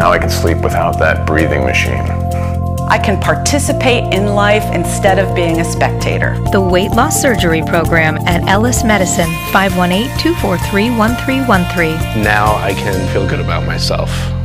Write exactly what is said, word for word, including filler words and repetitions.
Now I can sleep without that breathing machine. I can participate in life instead of being a spectator. The Weight Loss Surgery Program at Ellis Medicine, five one eight, two four three, one three one three. Now I can feel good about myself.